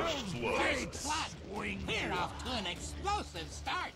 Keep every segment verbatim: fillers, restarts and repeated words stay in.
First blood. Swing. We're off to an explosive start.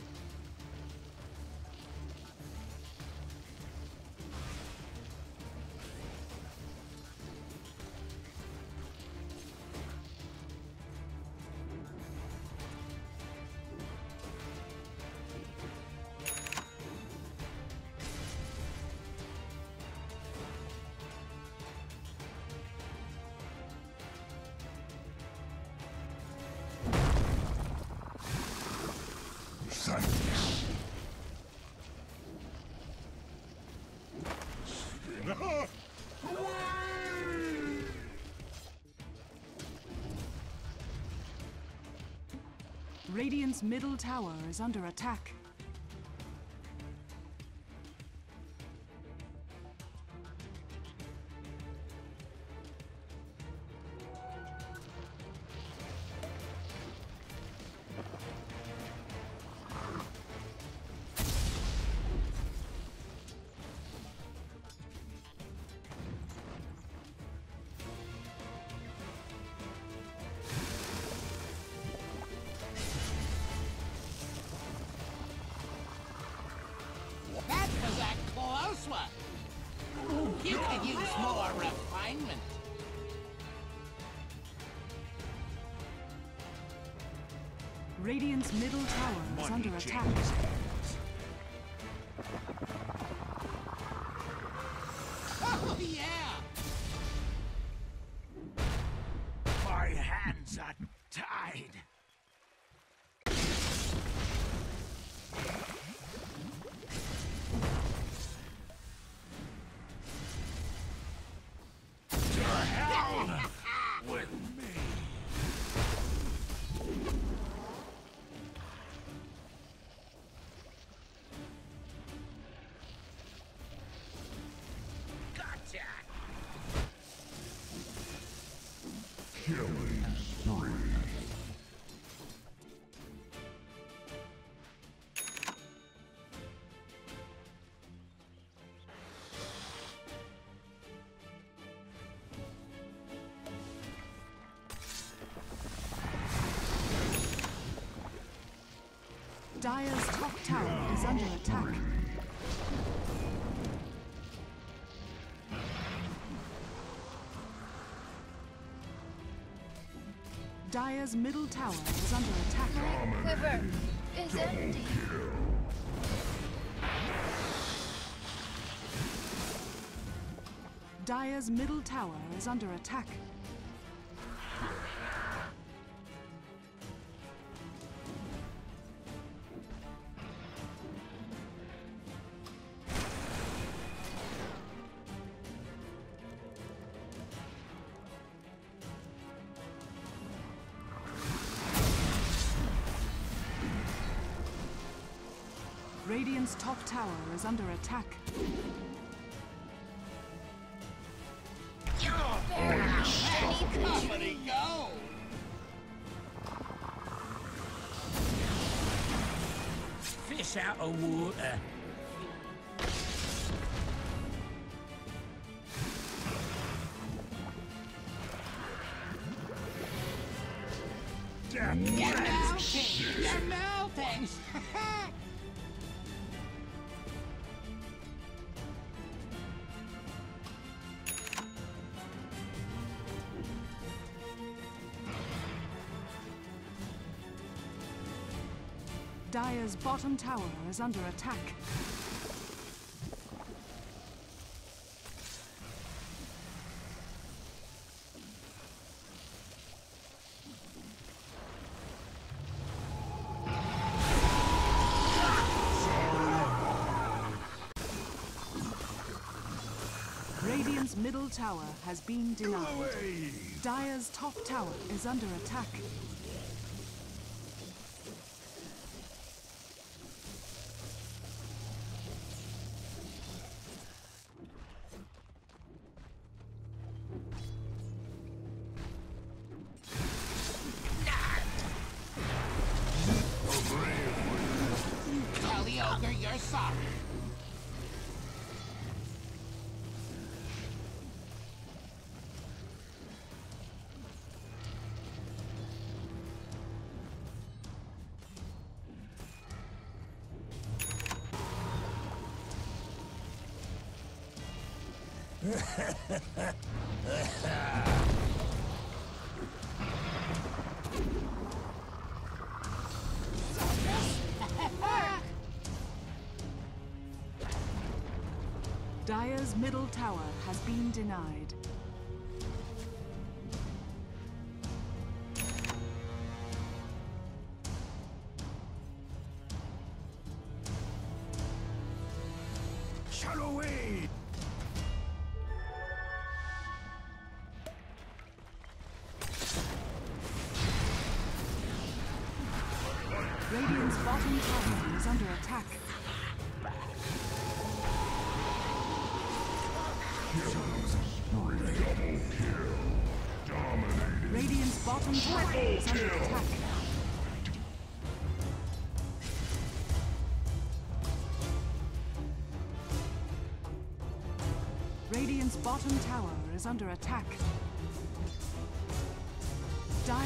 Radiant's middle tower is under attack. You could use more refinement. Radiant's middle tower is Money under attack. changes. Oh, yeah! My hands are tied. With me. Gotcha. Killing spree. Dire's top tower is under attack. Dire's middle tower is under attack. Quiver is empty. Dire's middle tower is under attack. Radiant's top tower is under attack. Company go! Fish out of water. You're melting! You're melting! Dire's bottom tower is under attack. Radiant's middle tower has been denied. Dire's top tower is under attack. Tell the ogre you're sorry. Dire's middle tower has been denied. Shut away! Radiant's bottom tower is under attack. Radiant's bottom tower is under attack. Radiant's bottom tower is under attack. Dire...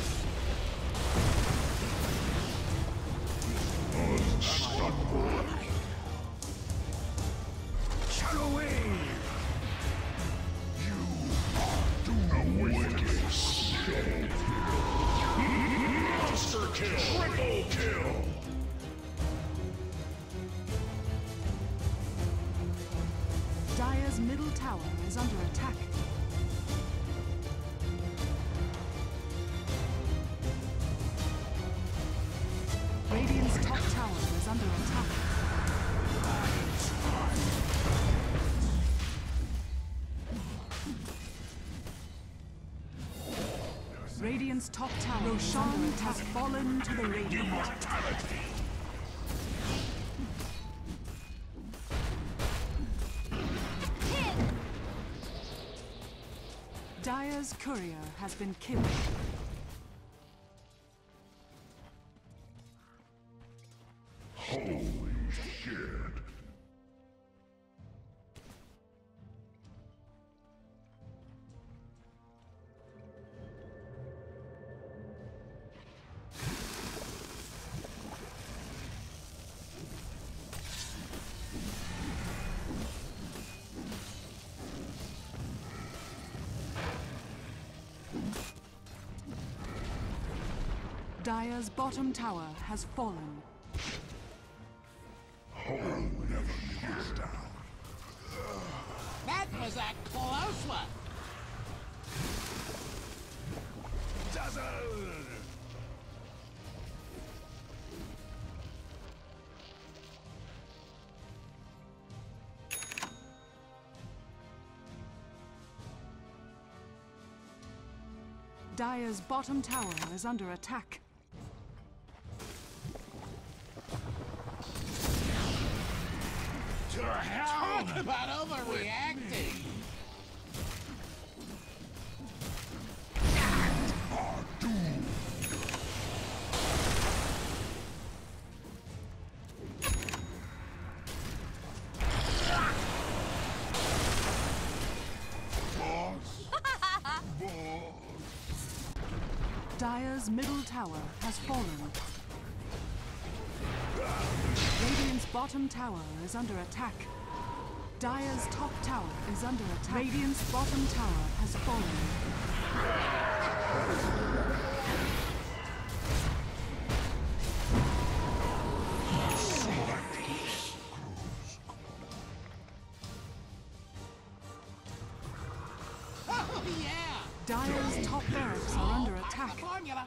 Shut away! Monster kill! Triple kill! Dire's middle tower is under attack. Radiant's top tower is under attack. Radiant's top tower Roshan has fallen to the Radiant. Immortality! Dire's courier has been killed. Holy shit! Dire's bottom tower has fallen. That was a close one. Dazzle! Dire's bottom tower is under attack. To hell! Talk about overreacting. Dire's middle tower has fallen. Radiant's bottom tower is under attack. Dire's top tower is under attack. Radiant's bottom tower has fallen. Oh, yeah. Dire's top barracks are under attack. The formula.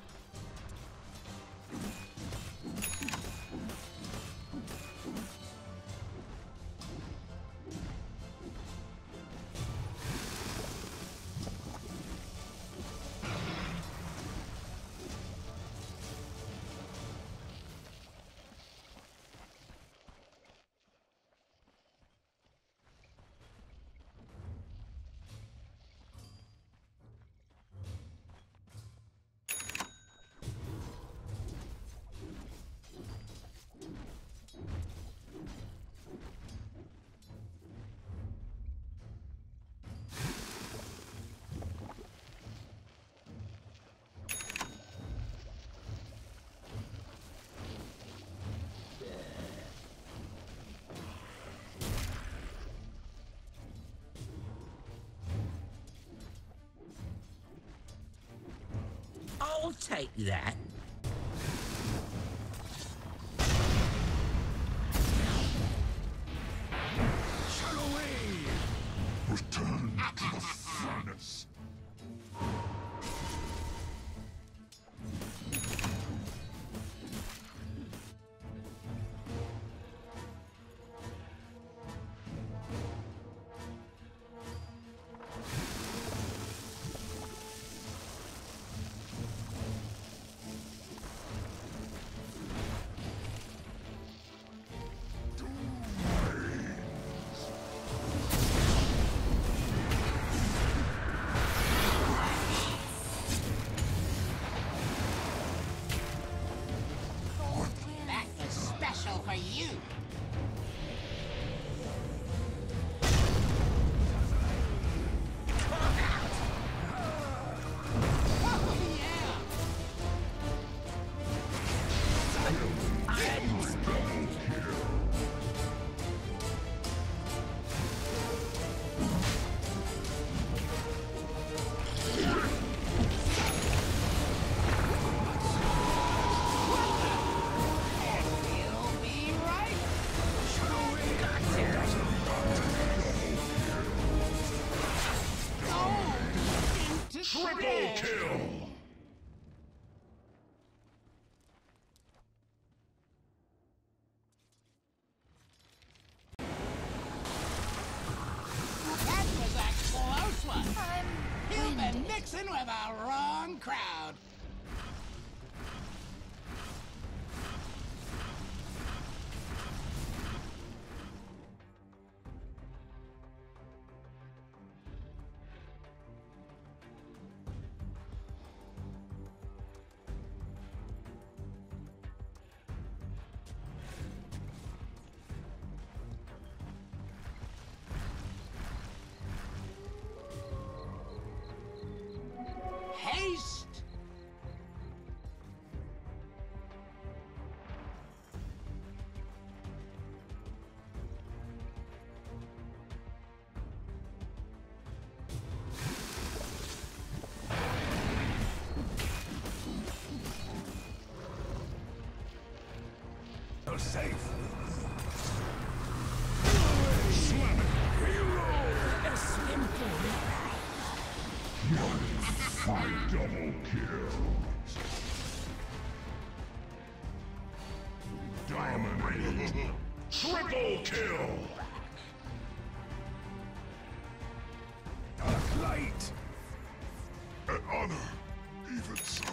I'll take that. Shadow Wave! Return to the furnace. That is special for you. Oh, yeah. You'll be right. Oh, into Triple shreds. kill. That was a close one. I'm You've been winded. mixing with the wrong crowd. Haste. You're safe. Slam it. A simple. Fight double kill. Dominate. Triple kill. Dark Light! An honor. Even so.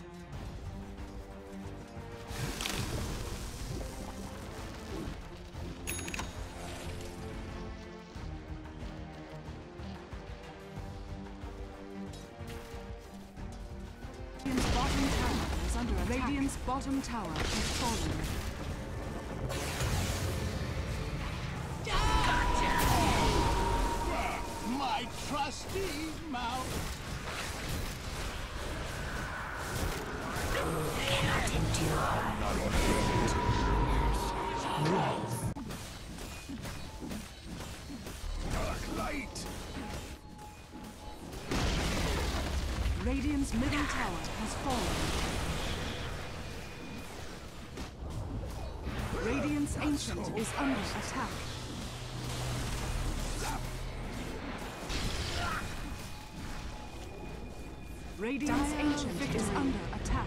Radiant's bottom tower is under attack. Radiant's bottom tower has fallen. My trusty mount. Dark Light! Radiant's middle tower has fallen. Radiant's ancient is under attack. Radiant's ancient is under attack.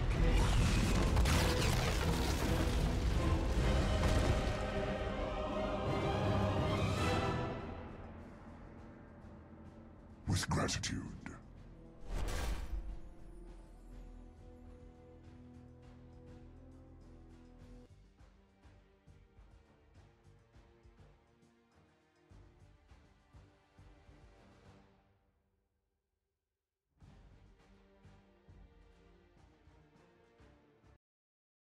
With gratitude.